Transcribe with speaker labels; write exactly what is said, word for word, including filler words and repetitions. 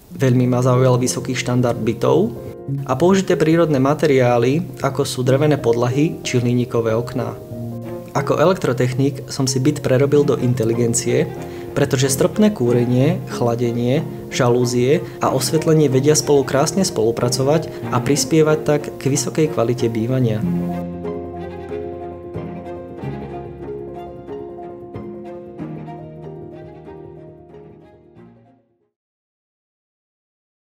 Speaker 1: Veľmi ma zaujal vysoký štandard bytov a použité prírodné materiály, ako sú drevené podlahy či hliníkové okná. Ako elektrotechnik som si byt prerobil do inteligencie, pretože stropné kúrenie, chladenie, žalúzie a osvetlenie vedia spolu krásne spolupracovať a prispievať tak k vysokej kvalite bývania.